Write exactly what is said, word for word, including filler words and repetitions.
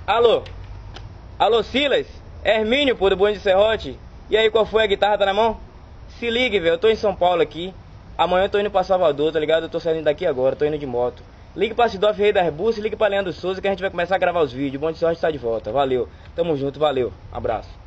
Alô? Alô, Silas? Hermínio, pô, do Bonde de Serrote. E aí, qual foi? A guitarra tá na mão? Se ligue, velho, eu tô em São Paulo aqui. Amanhã eu tô indo pra Salvador, tá ligado? Eu tô saindo daqui agora, tô indo de moto. Ligue pra Sidoff Rei das Bussas, ligue pra Leandro Souza que a gente vai começar a gravar os vídeos. O Bonde de Serrote tá de volta. Valeu. Tamo junto, valeu. Abraço.